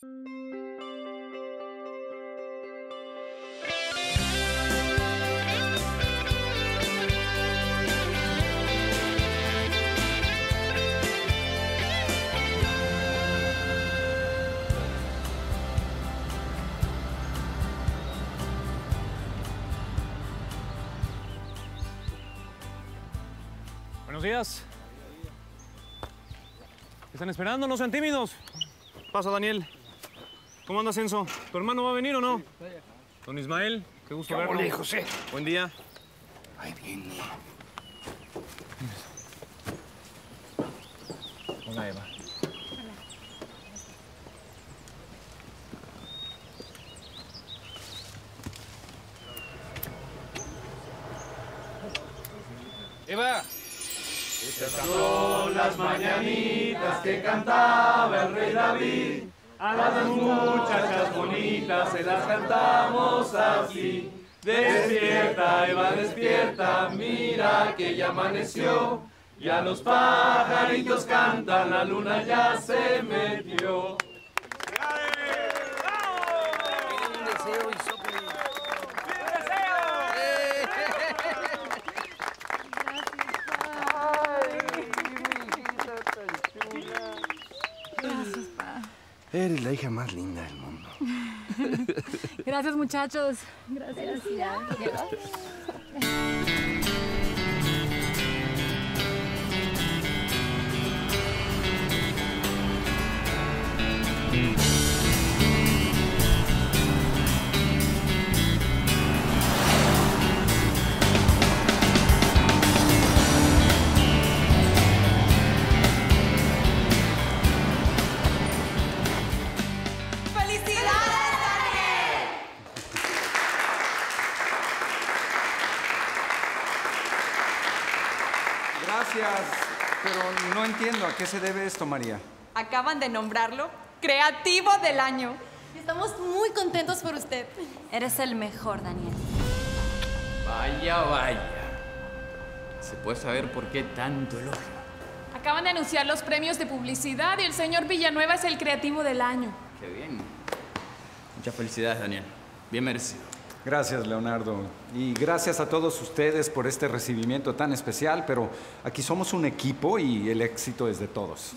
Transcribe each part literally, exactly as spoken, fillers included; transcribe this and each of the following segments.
Buenos días. ¿Están esperando? No sean tímidos. Pasa, Daniel. ¿Cómo andas, Enzo? ¿Tu hermano va a venir o no? Don Ismael, qué gusto verlo. Hola, José. Buen día. Ahí viene. Hola, Eva. Eva. Estas son las mañanitas que cantaba el rey David. A las muchachas bonitas se las cantamos así. Despierta, Eva, despierta, mira que ya amaneció. Ya los pajaritos cantan, la luna ya se metió. Un deseo y soplen. Gracias, pa. Eres la hija más linda del mundo. Gracias, muchachos. Gracias. Gracias. Gracias, pero no entiendo a qué se debe esto, María. Acaban de nombrarlo Creativo del Año. Estamos muy contentos por usted. Eres el mejor, Daniel. Vaya, vaya. ¿Se puede saber por qué tanto elogio? Acaban de anunciar los premios de publicidad y el señor Villanueva es el Creativo del Año. Qué bien. Muchas felicidades, Daniel. Bien merecido. Gracias, Leonardo. Y gracias a todos ustedes por este recibimiento tan especial, pero aquí somos un equipo y el éxito es de todos.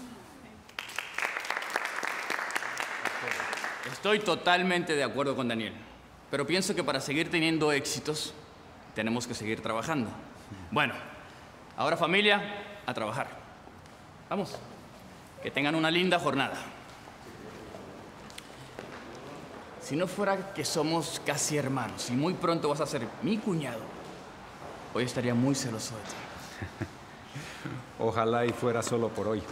Estoy totalmente de acuerdo con Daniel, pero pienso que para seguir teniendo éxitos tenemos que seguir trabajando. Bueno, ahora familia, a trabajar. Vamos, que tengan una linda jornada. Si no fuera que somos casi hermanos y muy pronto vas a ser mi cuñado, hoy estaría muy celoso de ti. Ojalá y fuera solo por hoy.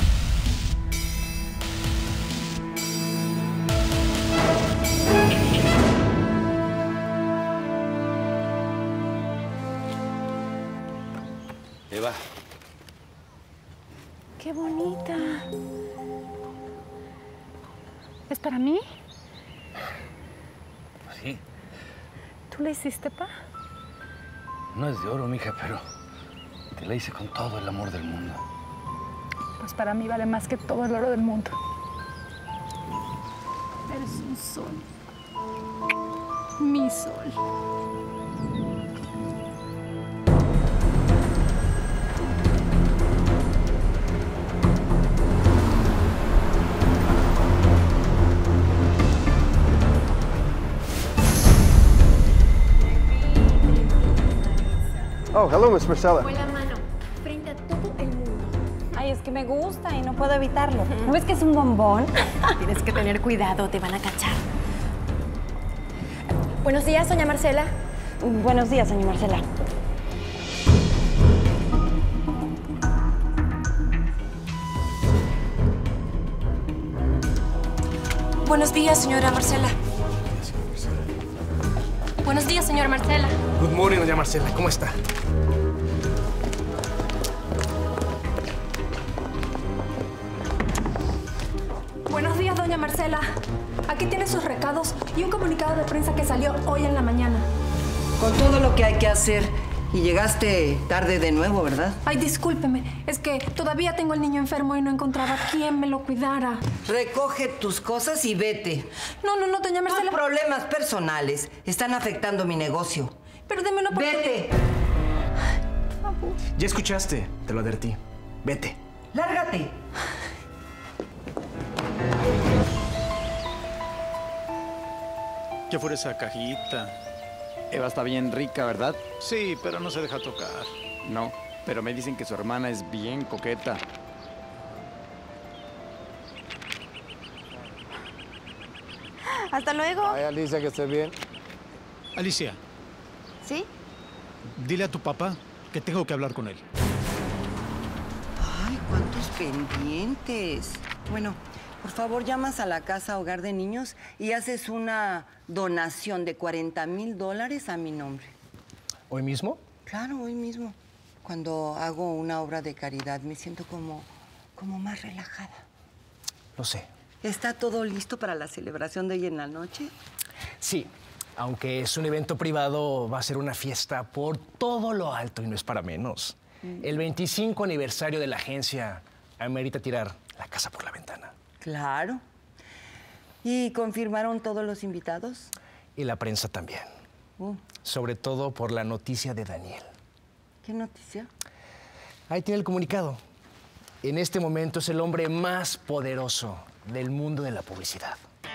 Eva. ¡Qué bonita! ¿Es para mí? Sí. ¿Tú la hiciste, pa? No es de oro, mija, pero te la hice con todo el amor del mundo. Pues para mí vale más que todo el oro del mundo. Eres un sol. Mi sol. Oh, hello, Miss Marcella. Fue la mano frente a todo el mundo. Ay, es que me gusta y no puedo evitarlo. ¿No ves que es un bombón? Tienes que tener cuidado, te van a cachar. Buenos días, doña Marcela. Buenos días, señor Marcela. Buenos días, señora Marcela. Buenos días, señor Marcela. Good morning, doña Marcela. ¿Cómo está? Buenos días, doña Marcela. Aquí tiene sus recados y un comunicado de prensa que salió hoy en la mañana. Con todo lo que hay que hacer, Y llegaste tarde de nuevo, ¿verdad? Ay, discúlpeme. Es que todavía tengo al niño enfermo y no encontraba quién me lo cuidara. Recoge tus cosas y vete. No, no, no, doña Marcela. Tus problemas personales están afectando mi negocio. Pero deme una oportunidad. ¡Vete! Por favor. Ya escuchaste, te lo advertí. Vete. ¡Lárgate! ¿Qué fue esa cajita? Eva está bien rica, ¿verdad? Sí, pero no se deja tocar. No, pero me dicen que su hermana es bien coqueta. Hasta luego. Ay, Alicia, que estés bien. Alicia. ¿Sí? Dile a tu papá que tengo que hablar con él. Ay, cuántos pendientes. Bueno, por favor, llamas a la Casa Hogar de Niños y haces una donación de cuarenta mil dólares a mi nombre. ¿Hoy mismo? Claro, hoy mismo. Cuando hago una obra de caridad me siento como, como más relajada. Lo sé. ¿Está todo listo para la celebración de hoy en la noche? Sí, aunque es un evento privado, va a ser una fiesta por todo lo alto y no es para menos. Mm. El veinticinco aniversario de la agencia amerita tirar la casa por la ventana. Claro. ¿Y confirmaron todos los invitados? Y la prensa también. Uh. Sobre todo por la noticia de Daniel. ¿Qué noticia? Ahí tiene el comunicado. En este momento es el hombre más poderoso del mundo de la publicidad.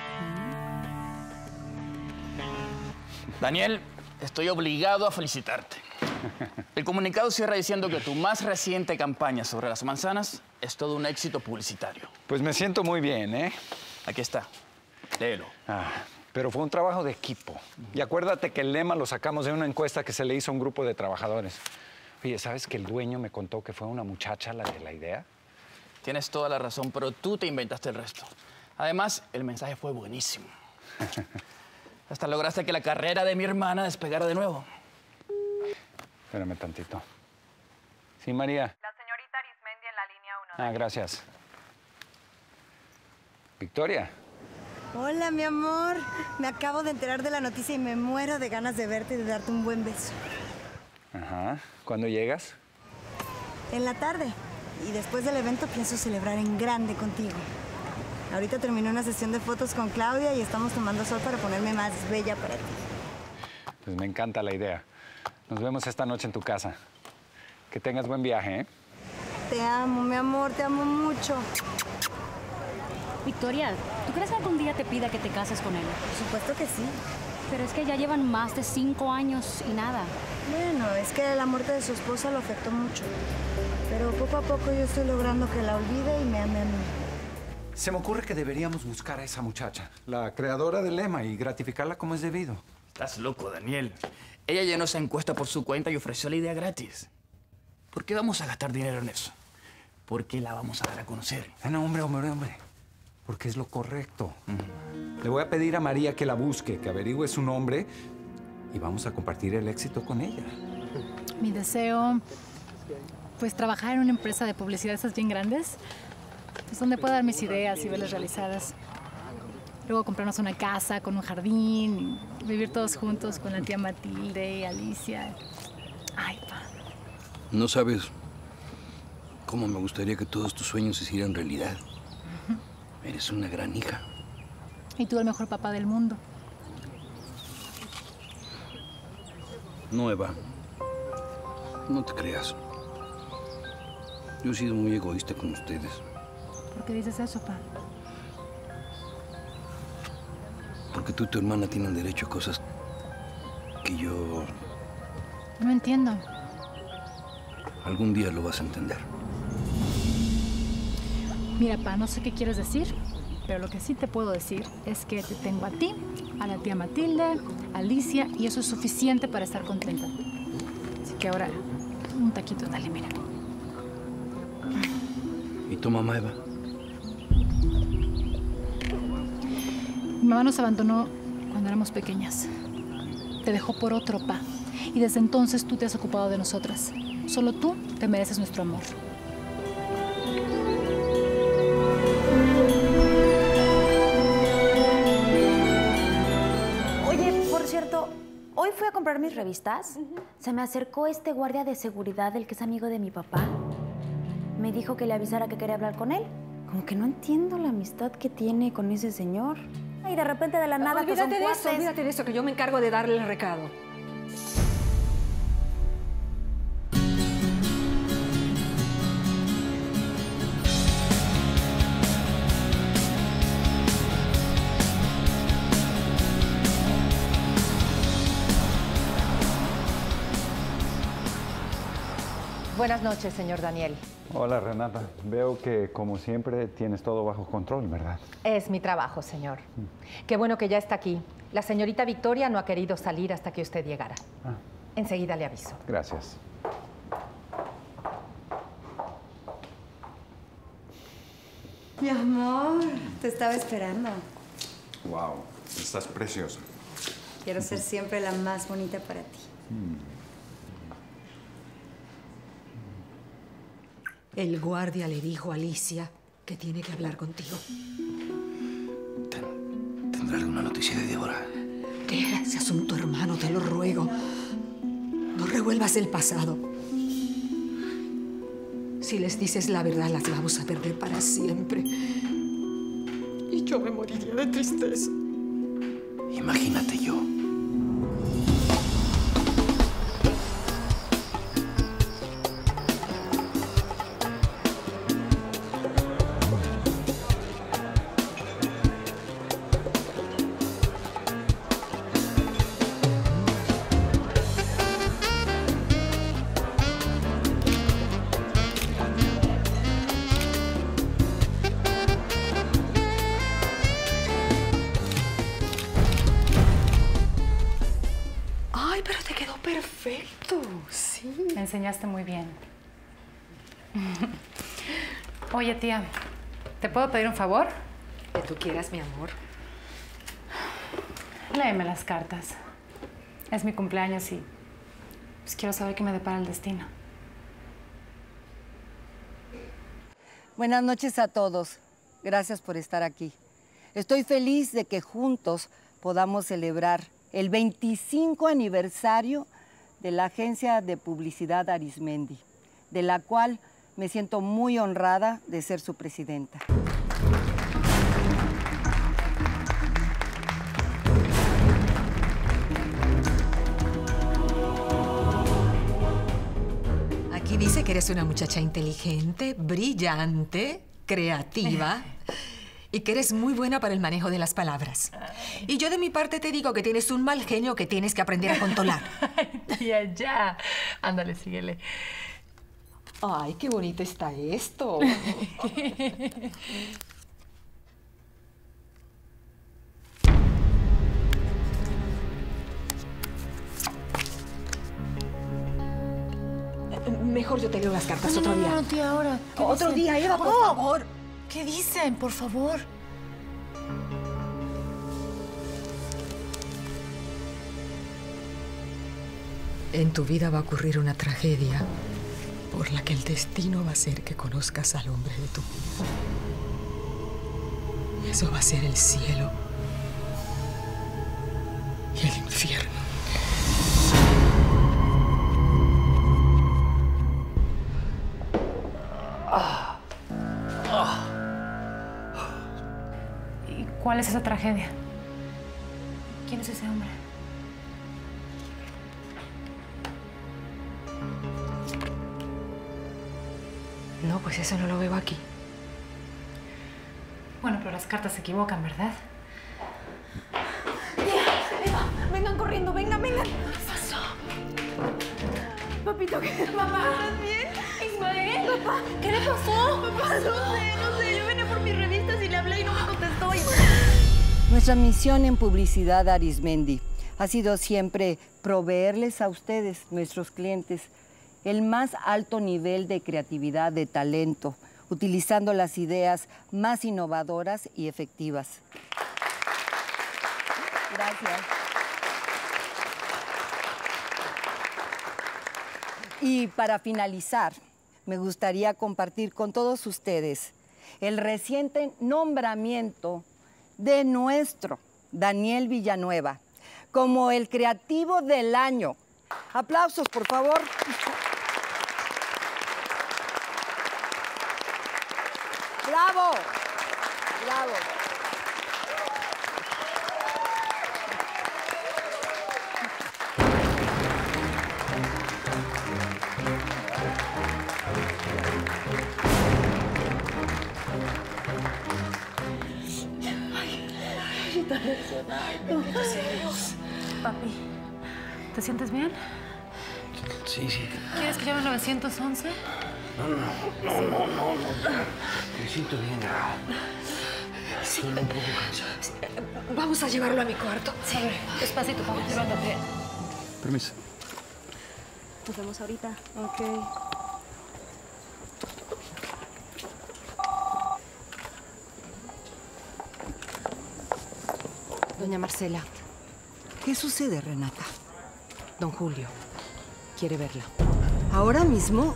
Daniel, estoy obligado a felicitarte. El comunicado cierra diciendo que tu más reciente campaña sobre las manzanas es todo un éxito publicitario. Pues me siento muy bien, ¿eh? Aquí está. Léelo. Ah, pero fue un trabajo de equipo. Y acuérdate que el lema lo sacamos de una encuesta que se le hizo a un grupo de trabajadores. Oye, ¿sabes que el dueño me contó que fue una muchacha la de la idea? Tienes toda la razón, pero tú te inventaste el resto. Además, el mensaje fue buenísimo. Hasta lograste que la carrera de mi hermana despegara de nuevo. Espérame tantito. Sí, María. La señorita Arismendi en la línea uno. Ah, gracias. Victoria. Hola, mi amor. Me acabo de enterar de la noticia y me muero de ganas de verte y de darte un buen beso. Ajá. ¿Cuándo llegas? En la tarde. Y después del evento pienso celebrar en grande contigo. Ahorita terminé una sesión de fotos con Claudia y estamos tomando sol para ponerme más bella para ti. Pues me encanta la idea. Nos vemos esta noche en tu casa. Que tengas buen viaje, ¿eh? Te amo, mi amor, te amo mucho. Victoria, ¿tú crees que algún día te pida que te cases con él? Por supuesto que sí. Pero es que ya llevan más de cinco años y nada. Bueno, es que la muerte de su esposa lo afectó mucho. Pero poco a poco yo estoy logrando que la olvide y me ame a mí. Se me ocurre que deberíamos buscar a esa muchacha, la creadora del lema, y gratificarla como es debido. Estás loco, Daniel. Ella llenó esa encuesta por su cuenta y ofreció la idea gratis. ¿Por qué vamos a gastar dinero en eso? ¿Por qué la vamos a dar a conocer? Ah, no, hombre, hombre, hombre. Porque es lo correcto. Uh-huh. Le voy a pedir a María que la busque, que averigüe su nombre y vamos a compartir el éxito con ella. Mi deseo, pues trabajar en una empresa de publicidad esas bien grandes, pues donde pueda dar mis ideas y verlas realizadas. Luego comprarnos una casa con un jardín, y vivir todos juntos con la tía Matilde y Alicia. Ay, pa. No sabes cómo me gustaría que todos tus sueños se hicieran realidad. Uh-huh. Eres una gran hija. Y tú el mejor papá del mundo. No, Eva. No te creas. Yo he sido muy egoísta con ustedes. ¿Por qué dices eso, pa? Porque tú y tu hermana tienen derecho a cosas que yo... No entiendo. Algún día lo vas a entender. Mira, pa, no sé qué quieres decir, pero lo que sí te puedo decir es que te tengo a ti, a la tía Matilde, a Alicia, y eso es suficiente para estar contenta. Así que ahora, un taquito, dale, mira. ¿Y tu mamá, Eva? Mi mamá nos abandonó cuando éramos pequeñas. Te dejó por otro, pa. Y desde entonces tú te has ocupado de nosotras. Solo tú te mereces nuestro amor. Oye, por cierto, hoy fui a comprar comprar mis revistas, se me acercó este guardia de seguridad, el que es amigo de mi papá. Me dijo que le avisara que quería hablar con él. Como que no entiendo la amistad que tiene con ese señor. Y de repente de la nada, Olvídate pues, son de eso, cuates. olvídate de eso, que yo me encargo de darle el recado. Buenas noches, señor Daniel. Hola, Renata. Veo que, como siempre, tienes todo bajo control, ¿verdad? Es mi trabajo, señor. Qué bueno que ya está aquí. La señorita Victoria no ha querido salir hasta que usted llegara. Ah. Enseguida le aviso. Gracias. Mi amor, te estaba esperando. Wow, estás preciosa. Quiero ser siempre la más bonita para ti. El guardia le dijo a Alicia que tiene que hablar contigo. ¿Tendrá alguna noticia de Débora? Deja ese asunto, hermano, te lo ruego. No revuelvas el pasado. Si les dices la verdad, las vamos a perder para siempre. Y yo me moriría de tristeza. Imagínate yo. Ay, pero te quedó perfecto. Sí. Me enseñaste muy bien. Oye, tía, ¿te puedo pedir un favor? Que tú quieras, mi amor. Léeme las cartas. Es mi cumpleaños y pues quiero saber qué me depara el destino. Buenas noches a todos. Gracias por estar aquí. Estoy feliz de que juntos podamos celebrar el veinticinco aniversario de la agencia de publicidad Arizmendi, de la cual me siento muy honrada de ser su presidenta. Aquí dice que eres una muchacha inteligente, brillante, creativa y que eres muy buena para el manejo de las palabras. Y yo de mi parte te digo que tienes un mal genio que tienes que aprender a controlar. Ay, tía, ya. Ándale, síguele. Ay, qué bonito está esto. Mejor yo te leo las cartas No, otro no, día. no, no, tía, ahora. ¿Qué Otro dicen? día, Eva, por Oh, favor. ¿Qué dicen? Por favor. En tu vida va a ocurrir una tragedia por la que el destino va a hacer que conozcas al hombre de tu vida. Y eso va a ser el cielo y el infierno. ¿Y cuál es esa tragedia? ¿Quién es ese hombre? No, pues eso no lo veo aquí. Bueno, pero las cartas se equivocan, ¿verdad? Tía, Eva, vengan corriendo, vengan, vengan. ¿Qué pasó? Papito, ¿qué? Papá, ¿estás bien? Ismael. Papá, ¿Qué le pasó? Papá, no sé, no sé. Yo venía por mis revistas y le hablé y no me contestó. Nuestra misión en Publicidad Arizmendi ha sido siempre proveerles a ustedes, nuestros clientes, el más alto nivel de creatividad, de talento, utilizando las ideas más innovadoras y efectivas. Gracias. Y para finalizar, me gustaría compartir con todos ustedes el reciente nombramiento de nuestro Daniel Villanueva como el creativo del año. Aplausos, por favor. ¡Bravo! ¡Bravo! Papi, ¿te sientes bien? Sí, sí. ¿Quieres que llame al nueve once? No, no, no, no, no, no. Me siento bien. Estoy un poco cansado. Vamos a llevarlo a mi cuarto. Sí. Despacito, papá, levántate. Permiso. Nos vemos ahorita. Ok. Doña Marcela. ¿Qué sucede, Renata? Don Julio quiere verla. ¿Ahora mismo?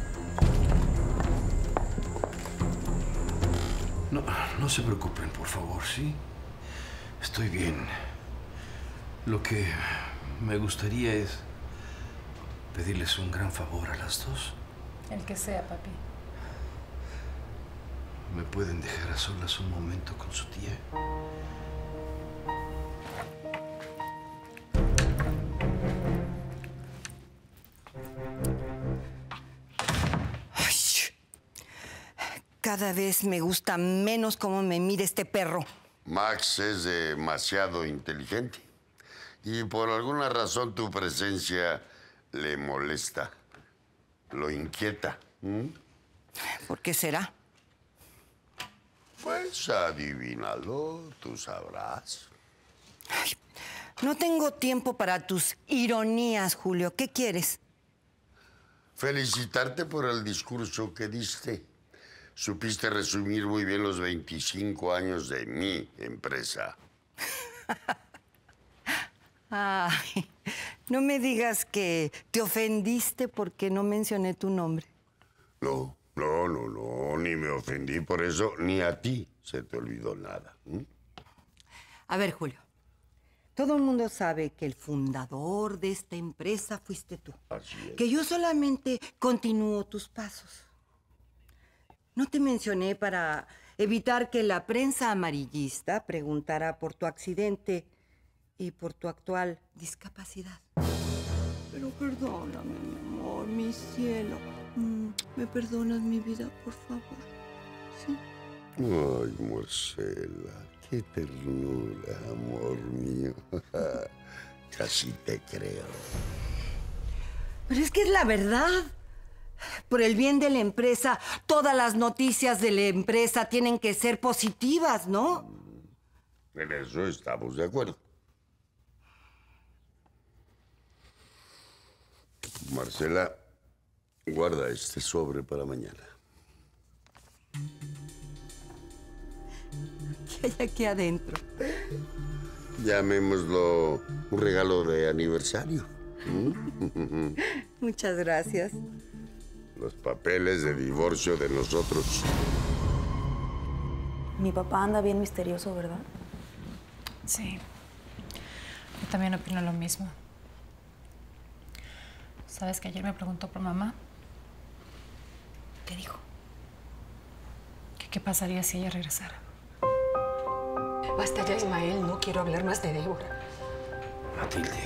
No, no se preocupen, por favor, ¿sí? Estoy bien. Lo que me gustaría es pedirles un gran favor a las dos. El que sea, papi. ¿Me pueden dejar a solas un momento con su tía? Cada vez me gusta menos cómo me mira este perro. Max es demasiado inteligente y por alguna razón tu presencia le molesta, lo inquieta. ¿Mm? ¿Por qué será? Pues adivínalo, tú sabrás. Ay, no tengo tiempo para tus ironías, Julio. ¿Qué quieres? Felicitarte por el discurso que diste. Supiste resumir muy bien los veinticinco años de mi empresa. Ay, no me digas que te ofendiste porque no mencioné tu nombre. No, no, no, no, ni me ofendí por eso, ni a ti se te olvidó nada. ¿Mm? A ver, Julio, todo el mundo sabe que el fundador de esta empresa fuiste tú. Así es. Que yo solamente continúo tus pasos. No te mencioné para evitar que la prensa amarillista preguntara por tu accidente y por tu actual discapacidad. Pero perdóname, mi amor, mi cielo. Mm, ¿Me perdonas mi vida, por favor? ¿Sí? Ay, Marcela, qué ternura, amor mío. Casi te creo. Pero es que es la verdad. Por el bien de la empresa, todas las noticias de la empresa tienen que ser positivas, ¿no? En eso estamos de acuerdo. Marcela, guarda este sobre para mañana. ¿Qué hay aquí adentro? Llamémoslo un regalo de aniversario. ¿Mm? Muchas gracias. Los papeles de divorcio de nosotros. Mi papá anda bien misterioso, ¿verdad? Sí. Yo también opino lo mismo. ¿Sabes que ayer me preguntó por mamá? ¿Qué dijo? Que qué pasaría si ella regresara. Basta ya, Ismael. No quiero hablar más de Débora. Matilde,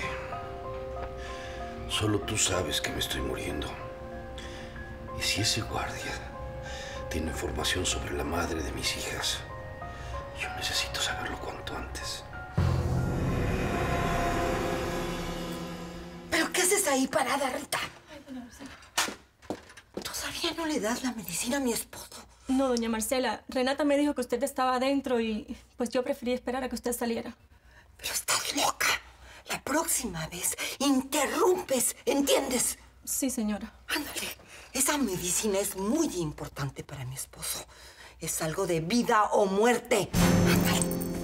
solo tú sabes que me estoy muriendo. Y si ese guardia tiene información sobre la madre de mis hijas, yo necesito saberlo cuanto antes. ¿Pero qué haces ahí parada, Rita? ¿Todavía no le das la medicina a mi esposo? No, doña Marcela. Renata me dijo que usted estaba adentro y pues yo preferí esperar a que usted saliera. Pero estás loca. La próxima vez interrumpes, ¿entiendes? Sí, señora. Ándale. Esa medicina es muy importante para mi esposo. Es algo de vida o muerte. Ándale.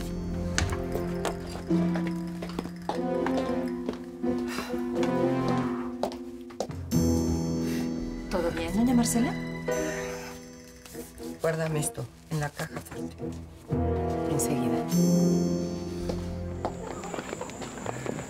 ¿Todo bien, doña Marcela? Guárdame esto en la caja fuerte. Enseguida.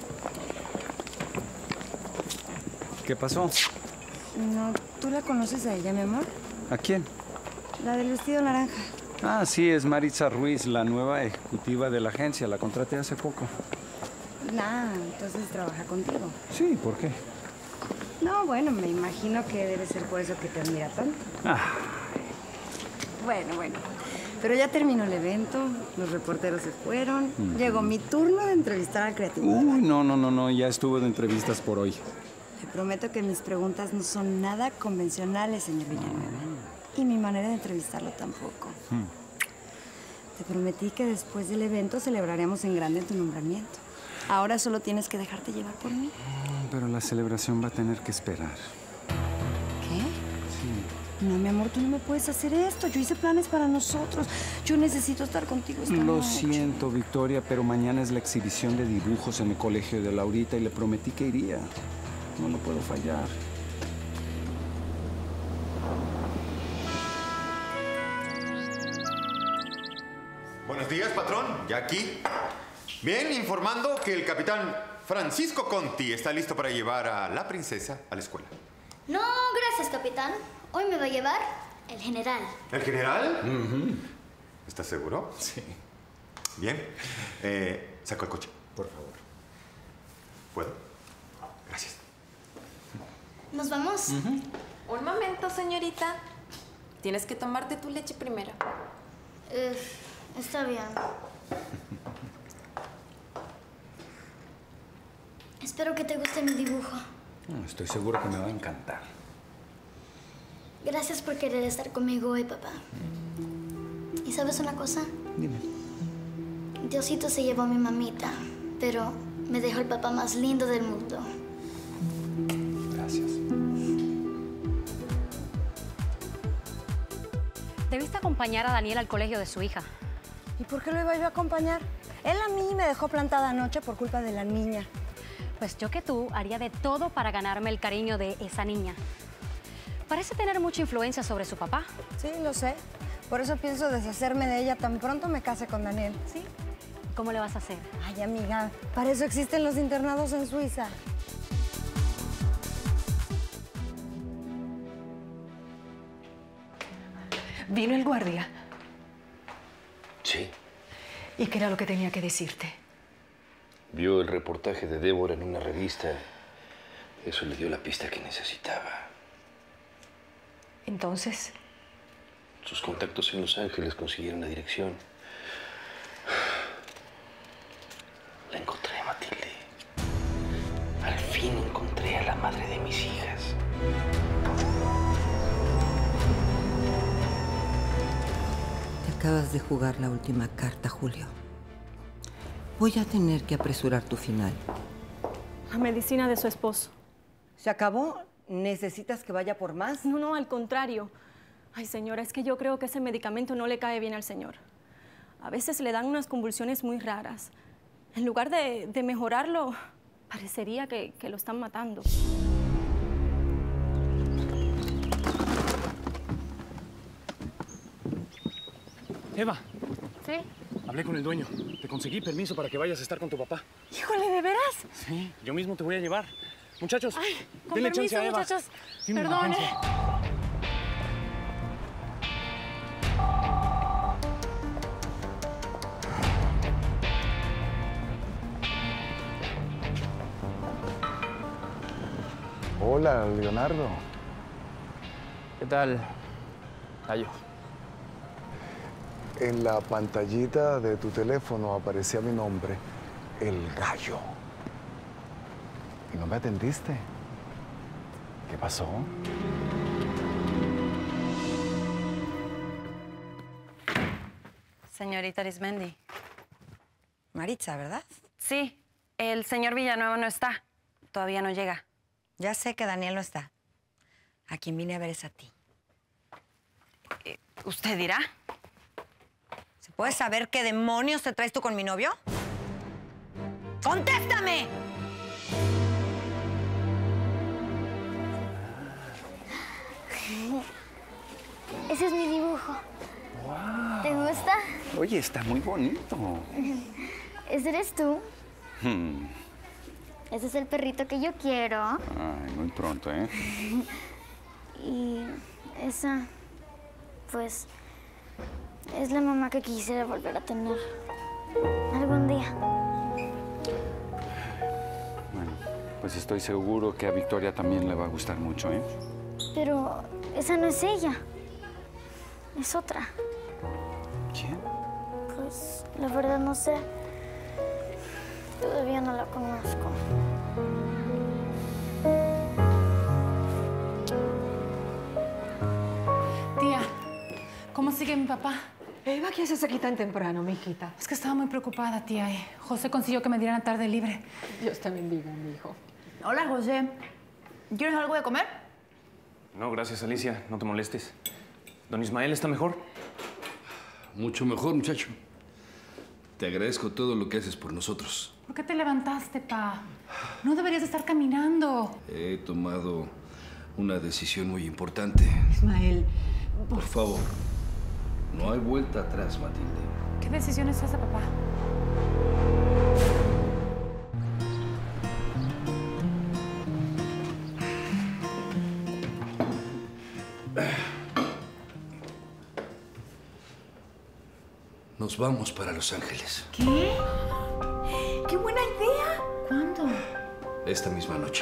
¿Qué pasó? No, ¿tú la conoces a ella, mi amor? ¿A quién? La del vestido naranja. Ah, sí, es Maritza Ruiz, la nueva ejecutiva de la agencia. La contraté hace poco. Nah, entonces trabaja contigo. Sí, ¿por qué? No, bueno, me imagino que debe ser por eso que te admira tanto. Ah. Bueno, bueno. Pero ya terminó el evento, los reporteros se fueron. Mm. Llegó mi turno de entrevistar al creativo. Uy, no, no, no, no, ya estuvo de entrevistas por hoy. Le prometo que mis preguntas no son nada convencionales, señor Villanueva. Y mi manera de entrevistarlo tampoco. Mm. Te prometí que después del evento celebraremos en grande tu nombramiento. Ahora solo tienes que dejarte llevar por mí. Pero la celebración va a tener que esperar. ¿Qué? Sí. No, mi amor, tú no me puedes hacer esto. Yo hice planes para nosotros. Yo necesito estar contigo esta Lo noche. siento, Victoria, pero mañana es la exhibición de dibujos en el colegio de Laurita y le prometí que iría. No lo puedo fallar. Buenos días, patrón. Ya aquí. Bien, informando que el capitán Francisco Conti está listo para llevar a la princesa a la escuela. No, gracias, capitán. Hoy me va a llevar el general. ¿El general? Uh-huh. ¿Estás seguro? Sí. Bien. Eh, saco el coche, por favor. ¿Puedo? Gracias. ¿Nos vamos? Uh-huh. Un momento, señorita. Tienes que tomarte tu leche primero. Eh, está bien. Espero que te guste mi dibujo. Estoy seguro que me va a encantar. Gracias por querer estar conmigo hoy, papá. ¿Y sabes una cosa? Dime. Diosito se llevó a mi mamita, pero me dejó el papá más lindo del mundo. Gracias. Debiste acompañar a Daniel al colegio de su hija. ¿Y por qué lo iba yo a acompañar? Él a mí me dejó plantada anoche por culpa de la niña. Pues yo que tú haría de todo para ganarme el cariño de esa niña. Parece tener mucha influencia sobre su papá. Sí, lo sé. Por eso pienso deshacerme de ella tan pronto me case con Daniel. ¿Sí? ¿Cómo le vas a hacer? Ay, amiga, para eso existen los internados en Suiza. ¿Vino el guardia? Sí. ¿Y qué era lo que tenía que decirte? Vio el reportaje de Débora en una revista. Eso le dio la pista que necesitaba. Entonces, Sus contactos en Los Ángeles consiguieron la dirección. La encontré, Matilde. Al fin encontré a la madre de mis hijas. Te acabas de jugar la última carta, Julio. Voy a tener que apresurar tu final. La medicina de su esposo. ¿Se acabó? ¿Necesitas que vaya por más? No, no, al contrario. Ay, señora, es que yo creo que ese medicamento no le cae bien al señor. A veces le dan unas convulsiones muy raras. En lugar de, de mejorarlo, parecería que, que lo están matando. Eva. ¿Sí? Hablé con el dueño. Te conseguí permiso para que vayas a estar con tu papá. Híjole, ¿de veras? Sí, yo mismo te voy a llevar. Muchachos, Ay, con denle permiso, chance a Eva. muchachos. Tiene una Perdón, emergencia. ¿eh? Hola, Leonardo. ¿Qué tal, Gallo? En la pantallita de tu teléfono aparecía mi nombre, El Gallo. Y no me atendiste. ¿Qué pasó? Señorita Arismendi. Maritza, ¿verdad? Sí, el señor Villanueva no está. Todavía no llega. Ya sé que Daniel no está. A quien vine a ver es a ti. ¿Usted dirá? ¿Se puede saber qué demonios te traes tú con mi novio? ¡Contéstame! Ese es mi dibujo. Wow. ¿Te gusta? Oye, está muy bonito. ¿Ese eres tú? Hmm. ese es el perrito que yo quiero. Ay, muy pronto, ¿eh? Y esa, pues, es la mamá que quisiera volver a tener algún día. Bueno, pues estoy seguro que a Victoria también le va a gustar mucho, ¿eh? Pero esa no es ella, es otra. ¿Quién? Pues, la verdad no sé. Todavía no la conozco. Tía, ¿cómo sigue mi papá? Eva, ¿qué haces aquí tan temprano, mijita? Es que estaba muy preocupada, tía. Y José consiguió que me dieran tarde libre. Dios te bendiga, mi hijo. Hola, José. ¿Quieres algo de comer? No, gracias, Alicia. No te molestes. ¿Don Ismael está mejor? Mucho mejor, muchacho. Te agradezco todo lo que haces por nosotros. ¿Por qué te levantaste, pa? No deberías estar caminando. He tomado una decisión muy importante. Ismael, por favor, no hay vuelta atrás, Matilde. ¿Qué decisión es esa, papá? Nos vamos para Los Ángeles. ¿Qué? ¡Qué buena idea! ¿Cuándo? Esta misma noche.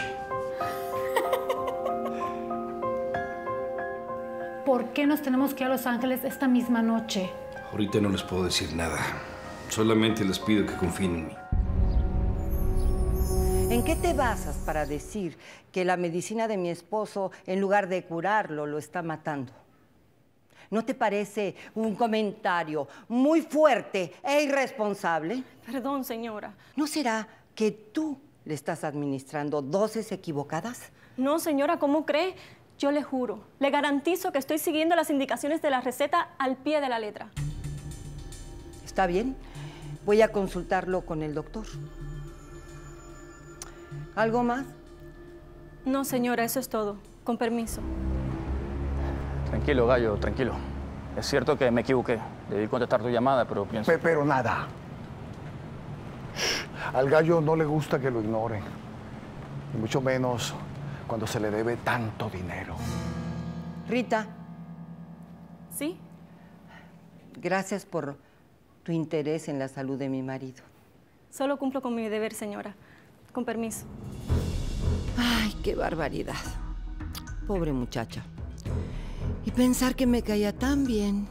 ¿Por qué nos tenemos que ir a Los Ángeles esta misma noche? Ahorita no les puedo decir nada. Solamente les pido que confíen en mí. ¿En qué te basas para decir que la medicina de mi esposo, en lugar de curarlo, lo está matando? ¿No te parece un comentario muy fuerte e irresponsable? Perdón, señora. ¿No será que tú le estás administrando dosis equivocadas? No, señora, ¿cómo cree? Yo le juro, le garantizo que estoy siguiendo las indicaciones de la receta al pie de la letra. Está bien. Voy a consultarlo con el doctor. ¿Algo más? No, señora, eso es todo. Con permiso. Tranquilo, Gallo, tranquilo. Es cierto que me equivoqué. Debí contestar tu llamada, pero pienso... Pe- Pero nada. Al Gallo no le gusta que lo ignoren. Y mucho menos cuando se le debe tanto dinero. Rita. ¿Sí? Gracias por tu interés en la salud de mi marido. Solo cumplo con mi deber, señora. Con permiso. Ay, qué barbaridad. Pobre muchacha. Y pensar que me caía tan bien.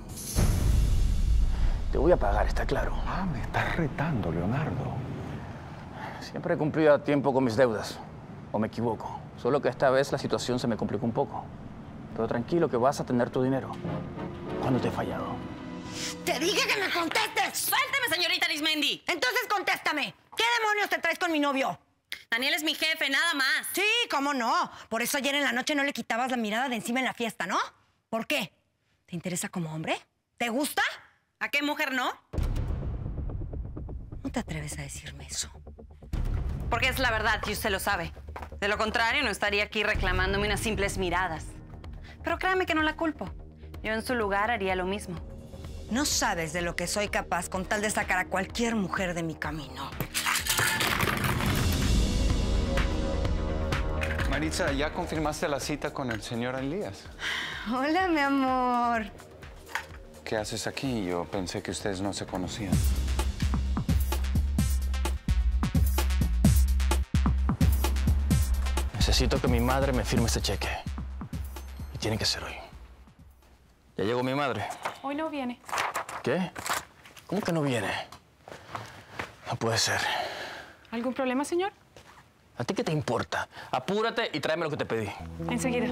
Te voy a pagar, está claro. Ah, me estás retando, Leonardo. Siempre he cumplido a tiempo con mis deudas. ¿O me equivoco? Solo que esta vez la situación se me complicó un poco. Pero tranquilo que vas a tener tu dinero. ¿Cuándo te he fallado? ¡Te dije que me contestes! ¡Suélteme, señorita Arismendi! Entonces contéstame. ¿Qué demonios te traes con mi novio? Daniel es mi jefe, nada más. Sí, cómo no. Por eso ayer en la noche no le quitabas la mirada de encima en la fiesta, ¿no? ¿Por qué? ¿Te interesa como hombre? ¿Te gusta? ¿A qué mujer no? No te atreves a decirme eso. Porque es la verdad y usted lo sabe. De lo contrario, no estaría aquí reclamándome unas simples miradas. Pero créame que no la culpo. Yo en su lugar haría lo mismo. No sabes de lo que soy capaz con tal de sacar a cualquier mujer de mi camino. Maritza, ¿ya confirmaste la cita con el señor Elías? Hola, mi amor. ¿Qué haces aquí? Yo pensé que ustedes no se conocían. Necesito que mi madre me firme este cheque. Y tiene que ser hoy. ¿Ya llegó mi madre? Hoy no viene. ¿Qué? ¿Cómo que no viene? No puede ser. ¿Algún problema, señor? ¿A ti qué te importa? Apúrate y tráeme lo que te pedí. Enseguida.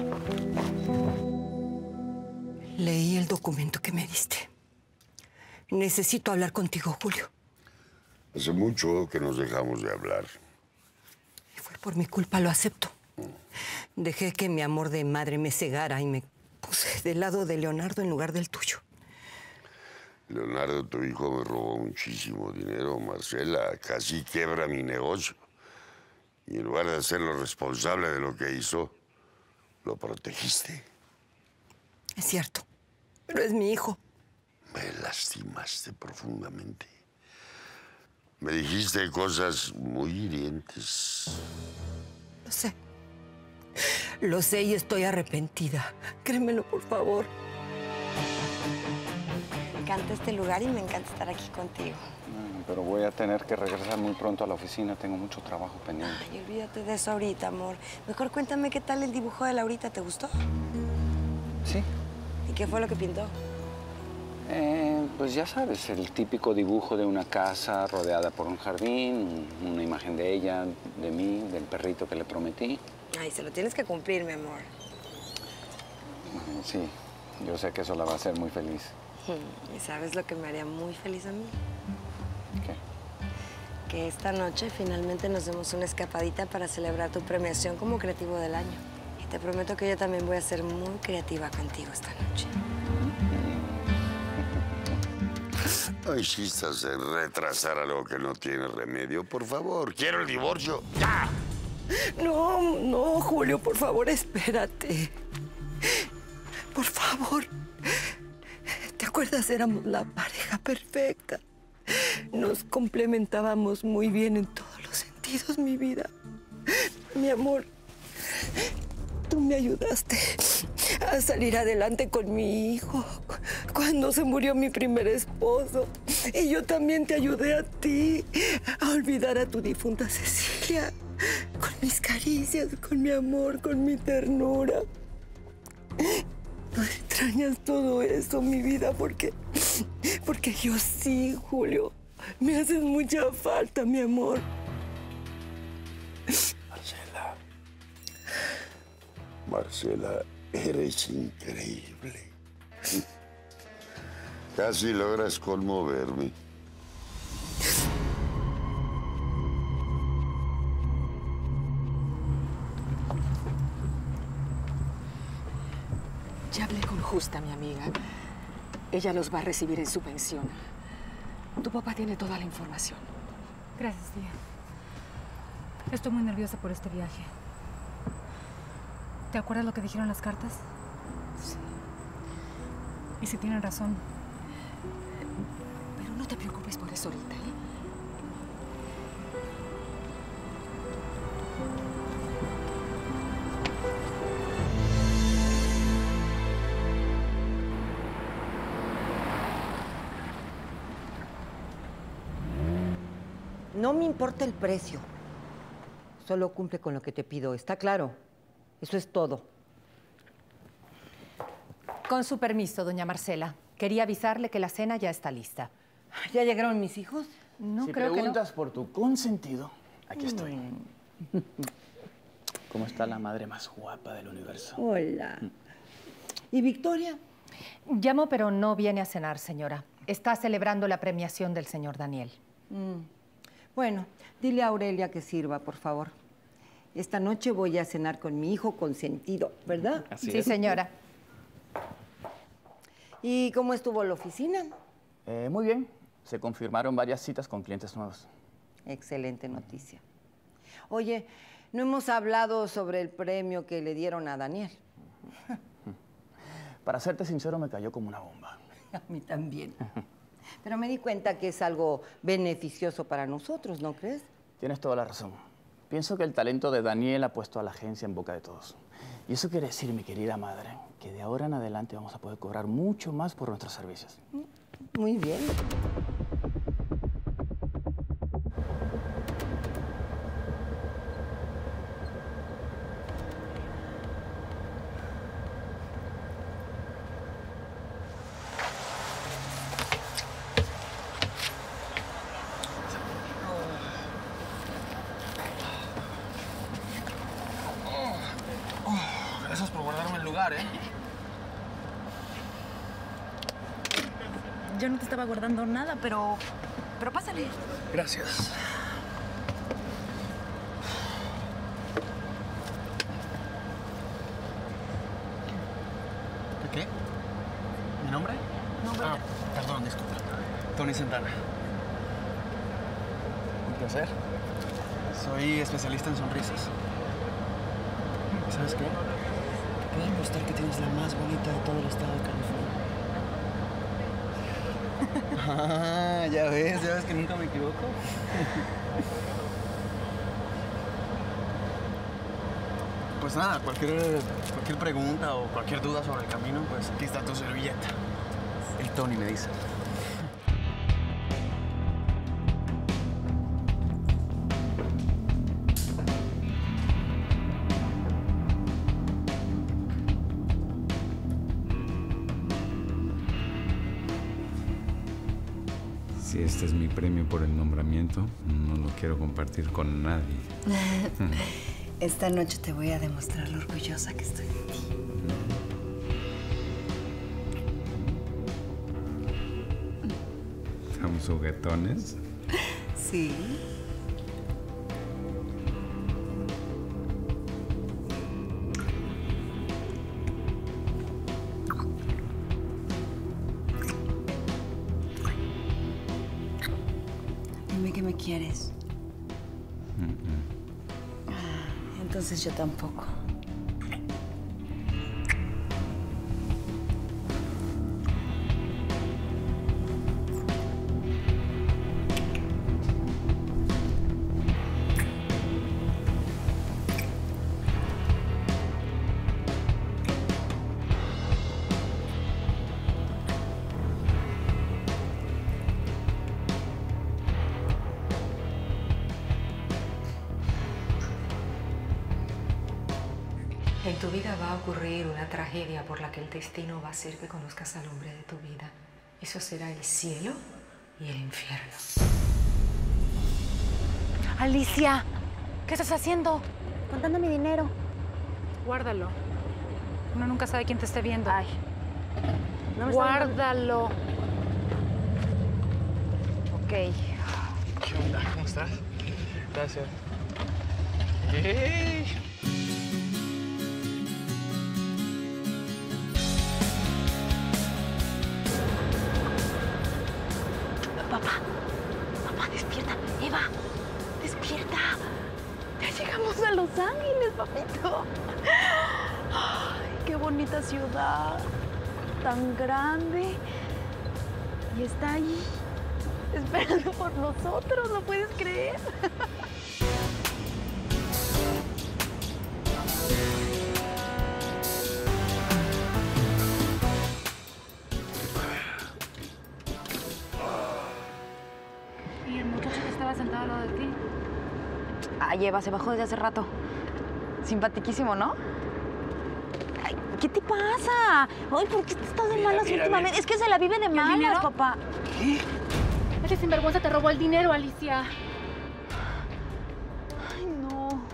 Leí el documento que me diste. Necesito hablar contigo, Julio. Hace mucho que nos dejamos de hablar. Y fue por mi culpa, lo acepto. Dejé que mi amor de madre me cegara y me puse del lado de Leonardo en lugar del tuyo. Leonardo, tu hijo, me robó muchísimo dinero. Marcela, casi quiebra mi negocio. Y en lugar de hacerlo responsable de lo que hizo, lo protegiste. Es cierto, pero es mi hijo. Me lastimaste profundamente. Me dijiste cosas muy hirientes. Lo sé. Lo sé y estoy arrepentida. Créemelo, por favor. Me encanta este lugar y me encanta estar aquí contigo. Pero voy a tener que regresar muy pronto a la oficina. Tengo mucho trabajo pendiente. Ay, olvídate de eso ahorita, amor. Mejor cuéntame qué tal el dibujo de Laurita. ¿Te gustó? Sí. ¿Y qué fue lo que pintó? Eh, pues ya sabes, el típico dibujo de una casa rodeada por un jardín, una imagen de ella, de mí, del perrito que le prometí. Ay, se lo tienes que cumplir, mi amor. Sí, yo sé que eso la va a hacer muy feliz. ¿Y sabes lo que me haría muy feliz a mí? ¿Qué? Que esta noche finalmente nos demos una escapadita para celebrar tu premiación como creativo del año. Y te prometo que yo también voy a ser muy creativa contigo esta noche. No insistas en retrasar algo que no tiene remedio. Por favor, quiero el divorcio. ¡Ya! No, no, Julio, por favor, espérate. Por favor. ¿Te acuerdas? Éramos la pareja perfecta. Nos complementábamos muy bien en todos los sentidos, mi vida. Mi amor, tú me ayudaste a salir adelante con mi hijo cuando se murió mi primer esposo. Y yo también te ayudé a ti a olvidar a tu difunta Cecilia. Con mis caricias, con mi amor, con mi ternura. ¿No extrañas todo eso, mi vida? Porque, porque yo sí, Julio. Me haces mucha falta, mi amor. Marcela. Marcela, eres increíble. Casi logras conmoverme. Ya hablé con Justa, mi amiga. Ella los va a recibir en su pensión. Tu papá tiene toda la información. Gracias, tía. Estoy muy nerviosa por este viaje. ¿Te acuerdas lo que dijeron las cartas? Sí. Y si tienen razón. Pero no te preocupes por eso ahorita, ¿eh? No me importa el precio. Solo cumple con lo que te pido, ¿está claro? Eso es todo. Con su permiso, doña Marcela. Quería avisarle que la cena ya está lista. ¿Ya llegaron mis hijos? No, si creo que no. preguntas por tu consentido, aquí estoy. ¿Cómo está la madre más guapa del universo? Hola. ¿Y Victoria? Llamó, pero no viene a cenar, señora. Está celebrando la premiación del señor Daniel. Mm. Bueno, dile a Aurelia que sirva, por favor. Esta noche voy a cenar con mi hijo consentido, ¿verdad? Así sí, es. señora. ¿Y cómo estuvo la oficina? Eh, muy bien. Se confirmaron varias citas con clientes nuevos. Excelente noticia. Oye, no hemos hablado sobre el premio que le dieron a Daniel. Para serte sincero, me cayó como una bomba. A mí también. Pero me di cuenta que es algo beneficioso para nosotros, ¿no crees? Tienes toda la razón. Pienso que el talento de Daniel ha puesto a la agencia en boca de todos. Y eso quiere decir, mi querida madre, que de ahora en adelante vamos a poder cobrar mucho más por nuestros servicios. Muy bien. Gracias por guardarme el lugar, ¿eh? Yo no te estaba guardando nada, pero... pero pásale. Gracias. ¿De qué? ¿Mi nombre? No, Ah, perdón, disculpa. Tony Santana. Un placer. Soy especialista en sonrisas. ¿Sabes qué? Puedo apostar que tienes la más bonita de todo el estado de California. Ah, ya ves, ya ves que nunca me equivoco. Pues nada, cualquier, cualquier pregunta o cualquier duda sobre el camino, pues aquí está tu servilleta. El Tony me dice. Si este es mi premio por el nombramiento, no lo quiero compartir con nadie. Esta noche te voy a demostrar lo orgullosa que estoy de ti. ¿Estamos juguetones? Sí. Dime que me quieres. Entonces yo tampoco. En tu vida va a ocurrir una tragedia por la que el destino va a hacer que conozcas al hombre de tu vida. Eso será el cielo y el infierno. Alicia, ¿qué estás haciendo? Contando mi dinero. Guárdalo. Uno nunca sabe quién te esté viendo. Ay. No me Guárdalo. Ok. ¿Qué onda? ¿Cómo estás? Gracias. ¡Hey! Papá, papá, despierta. Eva, despierta. Ya llegamos a Los Ángeles, papito. Ay, qué bonita ciudad. Tan grande. Y está ahí, esperando por nosotros. ¿Lo puedes creer? ¿Y el muchacho que estaba sentado al lado de ti? Ay, Eva, se bajó desde hace rato. Simpatiquísimo, ¿no? Ay, ¿qué te pasa? Ay, ¿por qué estás de malas mira, últimamente? mira. Es que se la vive de malas, dinero? papá. ¿Qué? Ese sinvergüenza te robó el dinero, Alicia. Ay, no.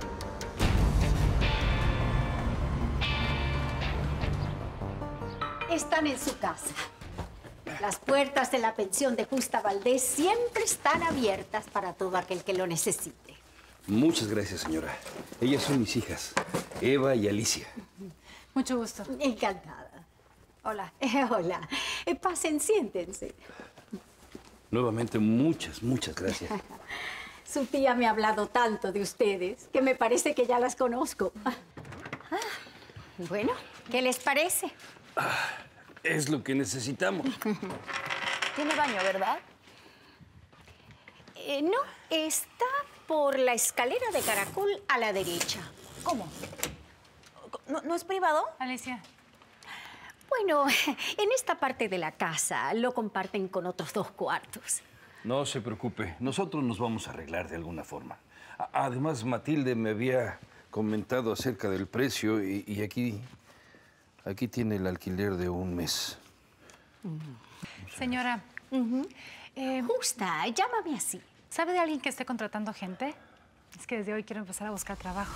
Están en su casa. Las puertas de la pensión de Justa Valdés siempre están abiertas para todo aquel que lo necesite. Muchas gracias, señora. Ellas son mis hijas, Eva y Alicia. Mucho gusto. Encantada. Hola. Eh, hola. Eh, pasen, siéntense. Nuevamente, muchas, muchas gracias. Su tía me ha hablado tanto de ustedes que me parece que ya las conozco. Ah, bueno, ¿qué les parece? Es lo que necesitamos. Tiene baño, ¿verdad? Eh, no, está por la escalera de caracol a la derecha. ¿Cómo? ¿No, ¿no es privado? Alicia. Bueno, en esta parte de la casa lo comparten con otros dos cuartos. No se preocupe, nosotros nos vamos a arreglar de alguna forma. A- Además, Matilde me había comentado acerca del precio y, y aquí, aquí tiene el alquiler de un mes. Señora, eh, Justa, llámame así. ¿Sabe de alguien que esté contratando gente? Es que desde hoy quiero empezar a buscar trabajo.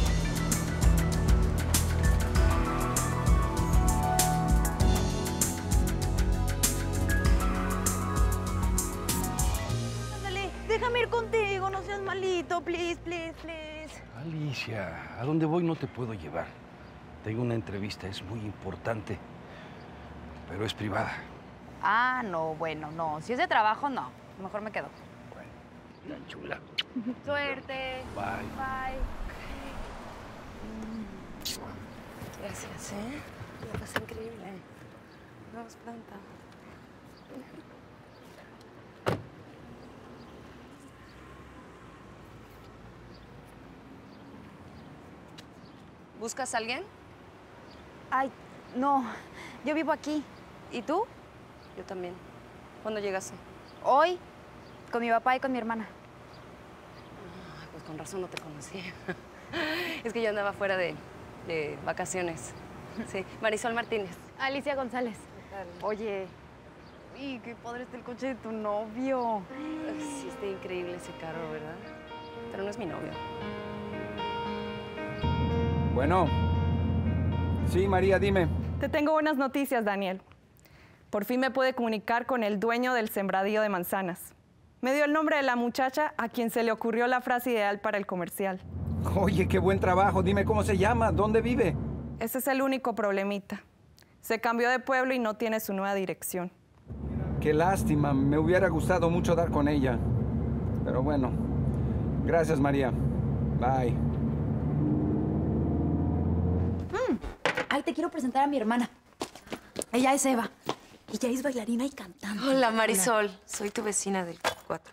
Ándale, déjame ir contigo, no seas malito, please, please, please. Alicia, a dónde voy no te puedo llevar. Tengo una entrevista, es muy importante, pero es privada. Ah, no, bueno, no. Si es de trabajo, no. Mejor me quedo. Tan chula. Suerte. Bye. Bye. Gracias, ¿eh? La pasé increíble. Nos vemos pronto. ¿Buscas a alguien? Ay, no. Yo vivo aquí. ¿Y tú? Yo también. ¿Cuándo llegaste? Hoy, con mi papá y con mi hermana. Ay, pues con razón no te conocía. Es que yo andaba fuera de, de vacaciones. Sí, Marisol Martínez. Alicia González. Oye, uy, qué padre está el coche de tu novio. Sí, está increíble ese carro, ¿verdad? Pero no es mi novio. Bueno. Sí, María, dime. Te tengo buenas noticias, Daniel. Por fin me pude comunicar con el dueño del sembradío de manzanas. Me dio el nombre de la muchacha a quien se le ocurrió la frase ideal para el comercial. Oye, qué buen trabajo. Dime cómo se llama, dónde vive. Ese es el único problemita. Se cambió de pueblo y no tiene su nueva dirección. Qué lástima. Me hubiera gustado mucho dar con ella. Pero bueno. Gracias, María. Bye. Mm. Ay, te quiero presentar a mi hermana. Ella es Eva. Ella es bailarina y cantante. Hola, Marisol. Hola. Soy tu vecina del cuatro.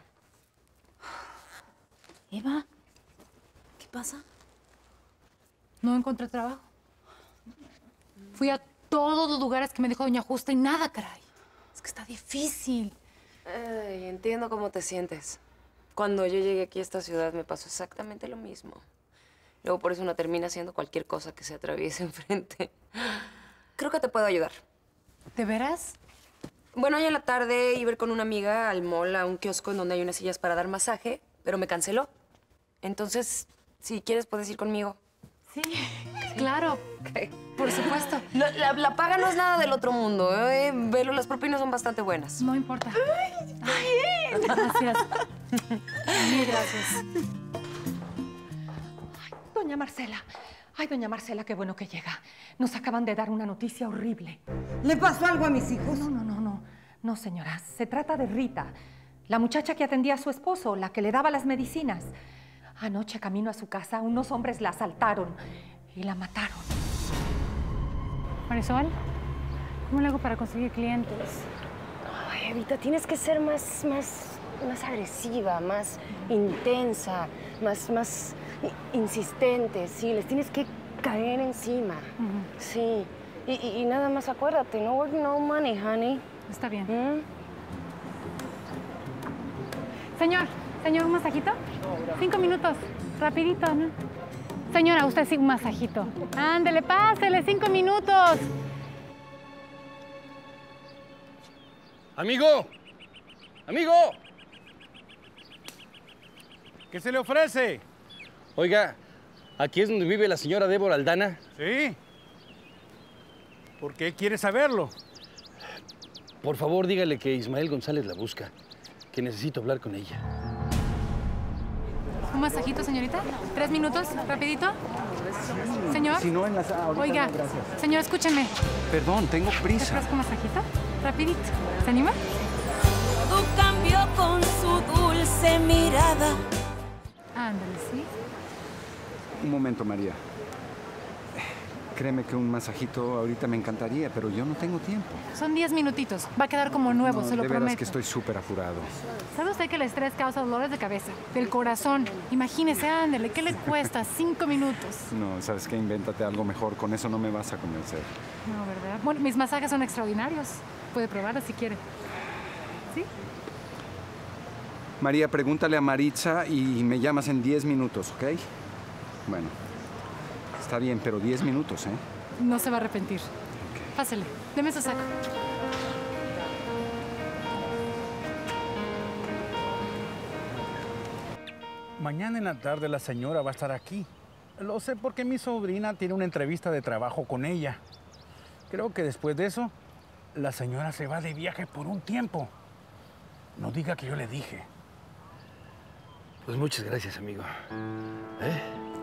Eva, ¿qué pasa? No encontré trabajo. Fui a todos los lugares que me dijo Doña Justa y nada, caray. Es que está difícil. Ay, entiendo cómo te sientes. Cuando yo llegué aquí a esta ciudad me pasó exactamente lo mismo. Luego por eso uno termina haciendo cualquier cosa que se atraviese enfrente. Creo que te puedo ayudar. ¿De veras? Bueno, hoy en la tarde iba a ir con una amiga al mall, a un kiosco en donde hay unas sillas para dar masaje, pero me canceló. Entonces, si quieres, puedes ir conmigo. Sí, claro. Okay. Por supuesto. La, la, la paga no es nada del otro mundo, ¿eh? Velo, las propinas son bastante buenas. No importa. ¡Ay, está bien! Gracias. Mil gracias. Ay, doña Marcela. Ay, doña Marcela, qué bueno que llega. Nos acaban de dar una noticia horrible. ¿Le pasó algo a mis hijos? No, no, no, no. No, señora. Se trata de Rita, la muchacha que atendía a su esposo, la que le daba las medicinas. Anoche, camino a su casa, unos hombres la asaltaron y la mataron. Marisol, ¿cómo le hago para conseguir clientes? Ay, Evita, tienes que ser más, más, más agresiva, más intensa, más, más insistente, sí. Les tienes que caer encima, uh-huh. Sí. Y, y, y nada más acuérdate, no work, no money, honey. Está bien. ¿Mm? Señor, señor, ¿un masajito? Cinco minutos, rapidito, ¿no? Señora, usted sí, un masajito. Ándele, pásele, cinco minutos. Amigo, amigo. ¿Qué se le ofrece? Oiga, ¿aquí es donde vive la señora Débora Aldana? Sí. ¿Por qué quiere saberlo? Por favor, dígale que Ismael González la busca, que necesito hablar con ella. ¿Un masajito, señorita? ¿Tres minutos? ¿Rapidito? Señor. Si no, en la sala. Oiga, no, gracias. Señor, escúcheme. Perdón, tengo prisa. ¿Te ofrezco un masajito? Rapidito. ¿Se anima? Todo cambió con su dulce mirada. Ándale, ¿sí? Un momento, María. Créeme que un masajito ahorita me encantaría, pero yo no tengo tiempo. Son diez minutitos. Va a quedar como nuevo, no, se lo de prometo. veras que estoy súper apurado. ¿Sabe usted que el estrés causa dolores de cabeza? Del corazón. Imagínese, ándele, ¿qué le cuesta? Cinco minutos. No, ¿sabes qué? Invéntate algo mejor. Con eso no me vas a convencer. No, ¿verdad? Bueno, mis masajes son extraordinarios. Puede probarlo si quiere. ¿Sí? María, pregúntale a Maritza y me llamas en diez minutos, ¿ok? Bueno. Está bien, pero diez minutos, ¿eh? No se va a arrepentir. Okay. Pásele, deme su saco. Mañana en la tarde la señora va a estar aquí. Lo sé porque mi sobrina tiene una entrevista de trabajo con ella. Creo que después de eso, la señora se va de viaje por un tiempo. No diga que yo le dije. Pues muchas gracias, amigo. ¿Eh?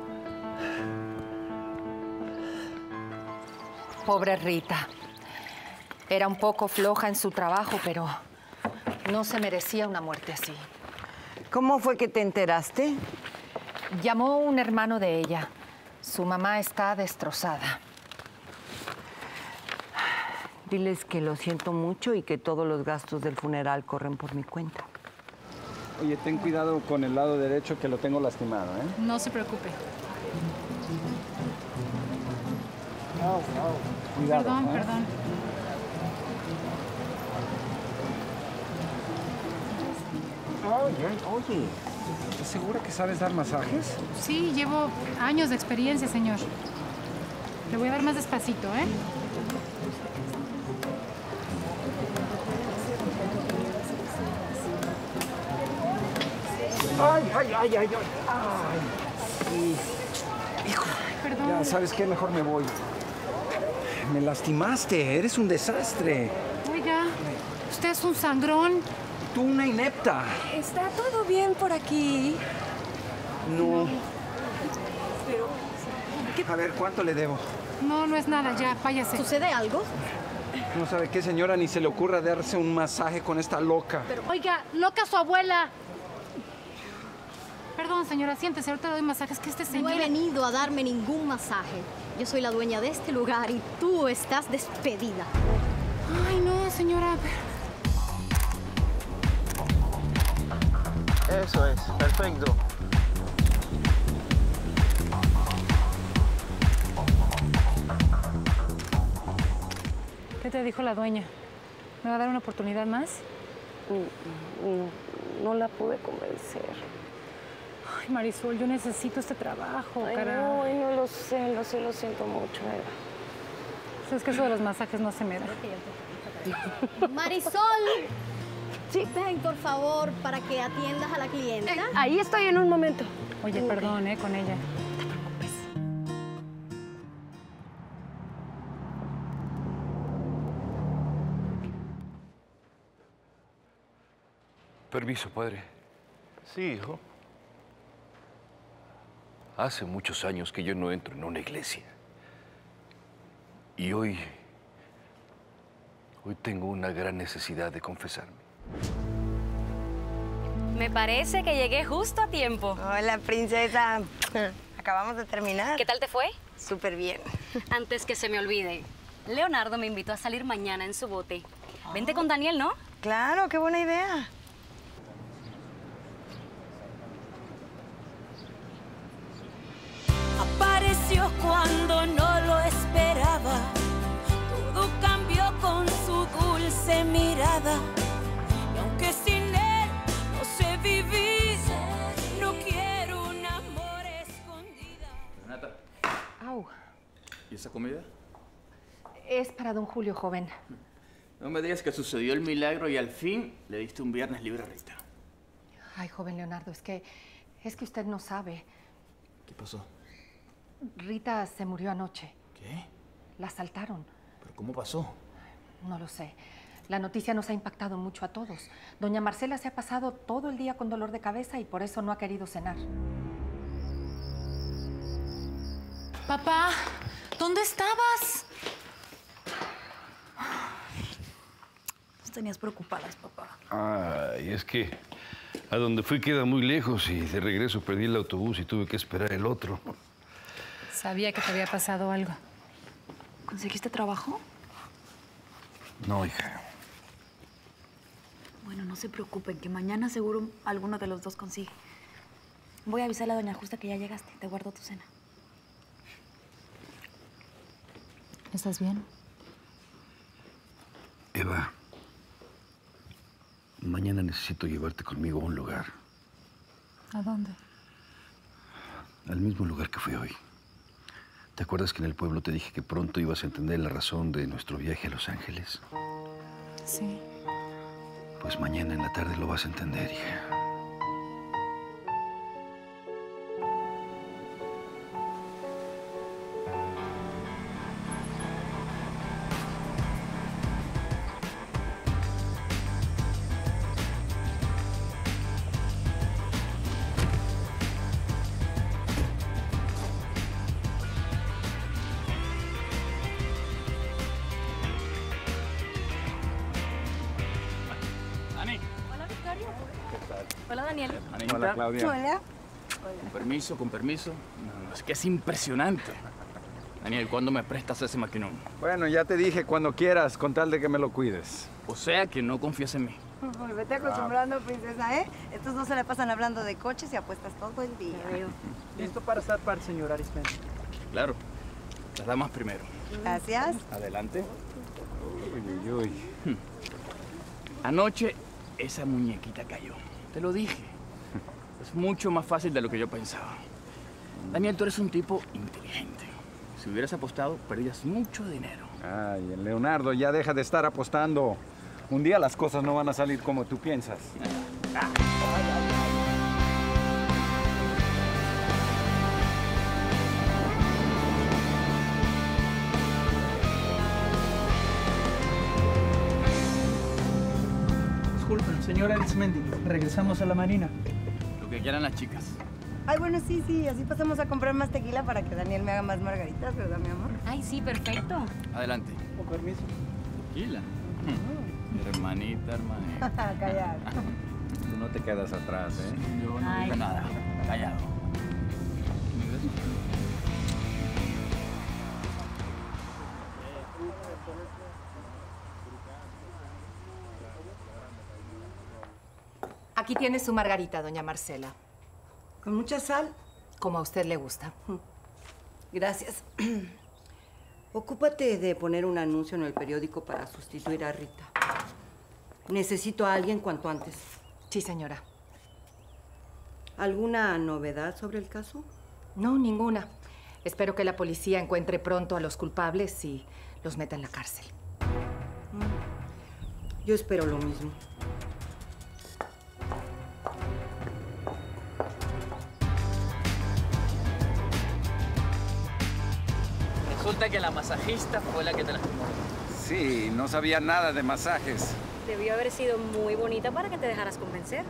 Pobre Rita. Era un poco floja en su trabajo, pero no se merecía una muerte así. ¿Cómo fue que te enteraste? Llamó un hermano de ella. Su mamá está destrozada. Diles que lo siento mucho y que todos los gastos del funeral corren por mi cuenta. Oye, ten cuidado con el lado derecho que lo tengo lastimado, ¿eh? No se preocupe. Oh, oh. Cuidado, perdón, ¿eh? perdón. Oye, oye, ¿estás segura que sabes dar masajes? Sí, llevo años de experiencia, señor. Le voy a dar más despacito, ¿eh? Ay, ay, ay, ay, ay. Ay, sí. Hijo. Perdón. Ya, ¿sabes qué? Mejor me voy. Me lastimaste, eres un desastre. Oiga, usted es un sangrón. Tú una inepta. ¿Está todo bien por aquí? No. A ver, ¿cuánto le debo? No, no es nada, ya, váyase. ¿Sucede algo? No sabe qué, señora, ni se le ocurra darse un masaje con esta loca. Pero, oiga, loca su abuela. Perdón, señora, siéntese, ahorita le doy masajes. Que este señor... No he venido a darme ningún masaje. Yo soy la dueña de este lugar y tú estás despedida. Ay, no, señora. Eso es, perfecto. ¿Qué te dijo la dueña? ¿Me va a dar una oportunidad más? No, no la pude convencer. Ay, Marisol, yo necesito este trabajo, Ay, caray. no, ay, no lo sé, lo sé, lo siento mucho, Eva. Pues es que eso de los masajes no se me da. Marisol, sí, ven, por favor, para que atiendas a la clienta. Eh, ahí estoy en un momento. Oye, okay. Perdón, ¿eh? Con ella. No te preocupes. Permiso, padre. Sí, hijo. Hace muchos años que yo no entro en una iglesia. Y hoy... Hoy tengo una gran necesidad de confesarme. Me parece que llegué justo a tiempo. Hola, princesa. Acabamos de terminar. ¿Qué tal te fue? Súper bien. Antes que se me olvide, Leonardo me invitó a salir mañana en su bote. Oh. Vente con Daniel, ¿no? Claro, qué buena idea. Apareció cuando no lo esperaba. Todo cambió con su dulce mirada. Y aunque sin él no sé vivir, no quiero un amor escondido. Renata. Au. ¿Y esa comida? Es para don Julio, joven. No me digas que sucedió el milagro y al fin le diste un viernes libre a Rita. Ay, joven Leonardo, es que... es que usted no sabe. ¿Qué pasó? Rita se murió anoche. ¿Qué? La asaltaron. ¿Pero cómo pasó? No lo sé. La noticia nos ha impactado mucho a todos. Doña Marcela se ha pasado todo el día con dolor de cabeza y por eso no ha querido cenar. Papá, ¿dónde estabas? Nos tenías preocupadas, papá. Ay, es que a donde fui queda muy lejos y de regreso perdí el autobús y tuve que esperar el otro. Sabía que te había pasado algo. ¿Conseguiste trabajo? No, hija. Bueno, no se preocupen, que mañana seguro alguno de los dos consigue. Voy a avisarle a doña Justa que ya llegaste. Te guardo tu cena. ¿Estás bien? Eva, mañana necesito llevarte conmigo a un lugar. ¿A dónde? Al mismo lugar que fui hoy. ¿Te acuerdas que en el pueblo te dije que pronto ibas a entender la razón de nuestro viaje a Los Ángeles? Sí. Pues mañana en la tarde lo vas a entender, hija. Hola, Daniel. Anita. Hola, Claudia. Hola. Con permiso, con permiso. No, es que es impresionante. Daniel, ¿cuándo me prestas ese maquinón? Bueno, ya te dije, cuando quieras, con tal de que me lo cuides. O sea, que no confías en mí. Uy, vete acostumbrando, princesa, ¿eh? Estos dos se la pasan hablando de coches y apuestas todo el día. ¿Listo para estar para el señor Arismendi? Claro. Las damas primero. Gracias. Adelante. Uy, uy, uy. Anoche esa muñequita cayó. Te lo dije. Es mucho más fácil de lo que yo pensaba. Daniel, tú eres un tipo inteligente. Si hubieras apostado, perdías mucho dinero. Ay, Leonardo, ya deja de estar apostando. Un día las cosas no van a salir como tú piensas. Disculpen, señor Arismendi, regresamos a la marina. Lo que quieran las chicas. Ay, bueno, sí, sí, así pasamos a comprar más tequila para que Daniel me haga más margaritas, ¿verdad, mi amor? Ay, sí, perfecto. Adelante. Con permiso. Tequila. Hermanita, hermanita. Callado. Tú no te quedas atrás, ¿eh? Yo no digo nada. Callado. Aquí tiene su margarita, doña Marcela. ¿Con mucha sal? Como a usted le gusta. Gracias. Ocúpate de poner un anuncio en el periódico para sustituir a Rita. Necesito a alguien cuanto antes. Sí, señora. ¿Alguna novedad sobre el caso? No, ninguna. Espero que la policía encuentre pronto a los culpables y los meta en la cárcel. Yo espero lo mismo. Resulta que la masajista fue la que te lastimó. Sí, no sabía nada de masajes. Debió haber sido muy bonita para que te dejaras convencer.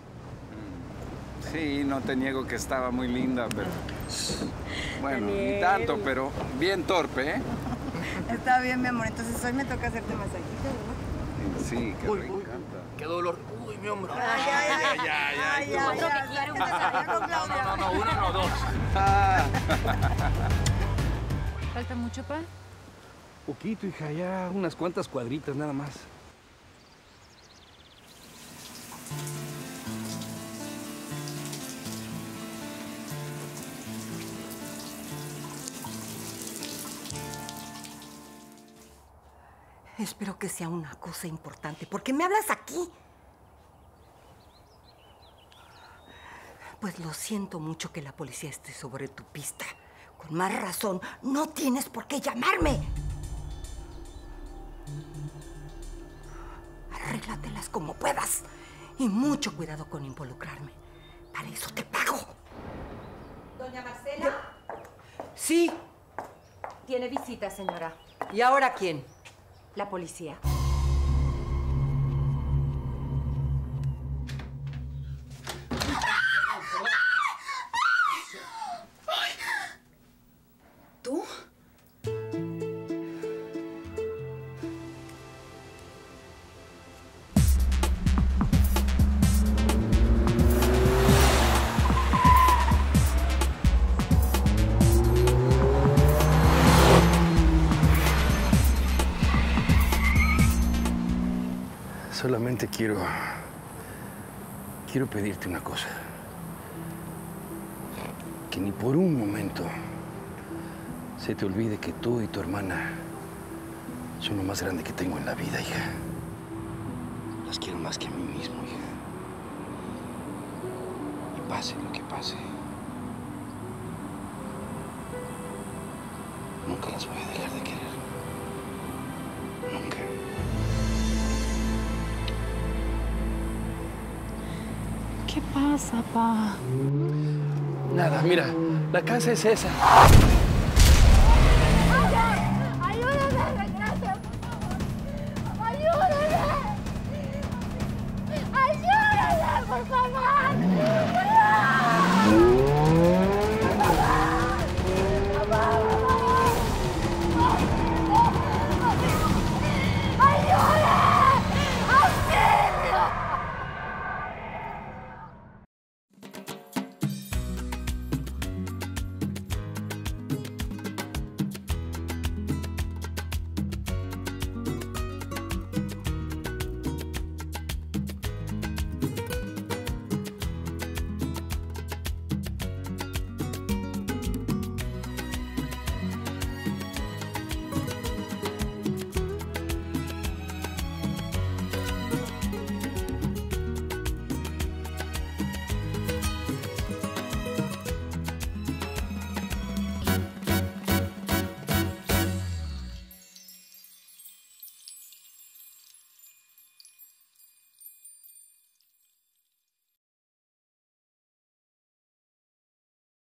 Sí, no te niego que estaba muy linda, pero... Bueno, Daniel. ni tanto, pero bien torpe, ¿eh? Está bien, mi amor. Entonces hoy me toca hacerte masajito, ¿no? Sí, que Uy, me uy, encanta. ¡Qué dolor! ¡Uy, mi hombro! Ay, ay, ay. ay, ay, Ay, ay, Otro ay, que quiere que te salga con No, Claudia. no, no, uno, no, dos. ¿Falta mucho, pa? Poquito, hija, ya unas cuantas cuadritas nada más. Espero que sea una cosa importante. ¿Por qué me hablas aquí? Pues lo siento mucho que la policía esté sobre tu pista. Con más razón, no tienes por qué llamarme. Arréglatelas como puedas. Y mucho cuidado con involucrarme. Para eso te pago. Doña Marcela. Sí. Tiene visita, señora. ¿Y ahora quién? La policía. ¿Tú? Solamente quiero... Quiero pedirte una cosa. Que ni por un momento se te olvide que tú y tu hermana son lo más grande que tengo en la vida, hija. Las quiero más que a mí mismo, hija. Y pase lo que pase, nunca las voy a dejar de querer. Nunca. ¿Qué pasa, pa? Nada, mira, la casa es esa.